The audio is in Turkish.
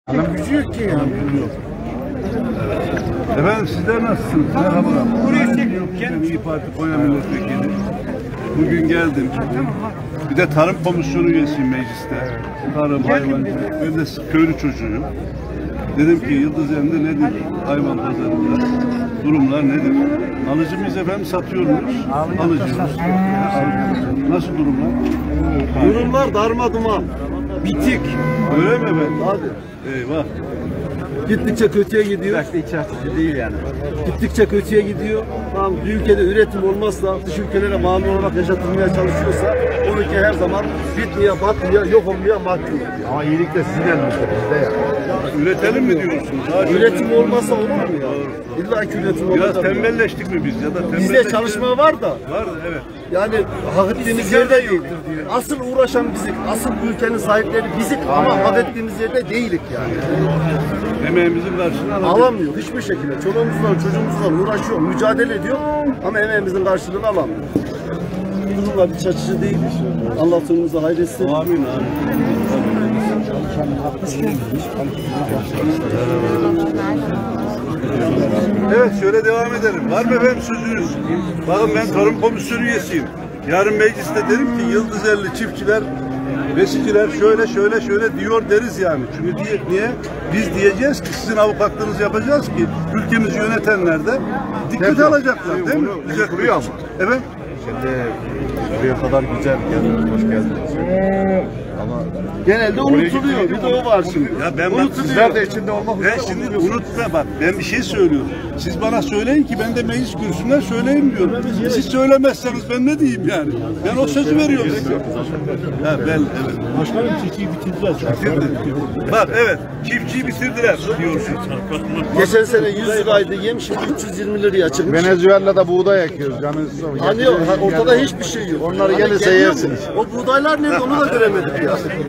Gücü yok ki yani. Efendim sizler nasılsınız? Merhaba. Buraya çekiyorum. İYİ Parti Konya Milletvekili. Bugün geldim. Bir de Tarım Komisyonu üyesiyim mecliste. Tarım, hayvancılık. Ben de köylü çocuğuyum. Dedim ki Yıldızeli'nde nedir hayvan pazarında? Durumlar nedir? Alıcı mıyız efendim? Satıyor muyuz? Alıcıyız. Nasıl durumlar? Durumlar darmaduman. Bitik. Öyle mi efendim? Hadi. Eyvah. Gittikçe kötüye gidiyor. Değil yani. Gittikçe kötüye gidiyor. Tamam, bir ülkede üretim olmazsa, dış ülkelere bağımlı olarak yaşatılmaya çalışıyorsa o ülke her zaman bitmeye, batmaya, yok olmaya mahkum. Ama iyilik de sizin elinizde, bizde ya. Üretelim mi diyorsunuz? Üretim olmazsa olur mu ya? İlla ki üretim Biraz olacak. tembelleştik mi biz ya da Bizde çalışma var da. Var evet. Yani hak ettiğimiz yerde değil. Asıl uğraşan bizik, asıl bu ülkenin sahipleri bizik ama hak ettiğimiz yerde değilik yani. Emeğimizin karşılığını Alamıyor hiçbir şekilde. Çoluğumuzdan, çocuğumuzdan uğraşıyor, mücadele ediyor ama emeğimizin karşılığını alamıyor. Durumlar iç açıcı değil. Allah sonumuzu hayretsin. Amin amin. Evet şöyle devam edelim. Var mı efendim sözünüz? Bakın ben Tarım Komisyonu üyesiyim. Yarın mecliste derim ki Yıldızeli çiftçiler, besiciler şöyle diyor deriz yani. Çünkü niye? Biz diyeceğiz ki sizin avukatlığınızı yapacağız ki ülkemizi yönetenler de dikkate alacaklar değil mi? Güzel kuruyor ama. Evet. Şimdi buraya kadar güzel geldiniz, hoş geldiniz. Ama Genelde unutuluyor. Bir de o var şimdi. Ya ben bak sizler de içinde olmak ben şimdi unutma bak ben bir şey söylüyorum. Siz bana söyleyin ki ben de meclis kürsüsünden söyleyeyim diyorum. Siz söylemezseniz ben ne diyeyim yani? Ben o sözü veriyorum size. Ya ben evet. Başkanım çiftçiyi bitirdiler. Bak evet çiftçiyi bitirdiler diyorsun. Geçen sene 100 liraydı yem, şimdi 320 liraya çıkmış. Venezuela'da buğday ekiyoruz. Hani yok, ortada hiçbir şey yok. Onları Hani gelirse geliyor mu? yersiniz. O buğdaylar nerede onu da göremedik ya.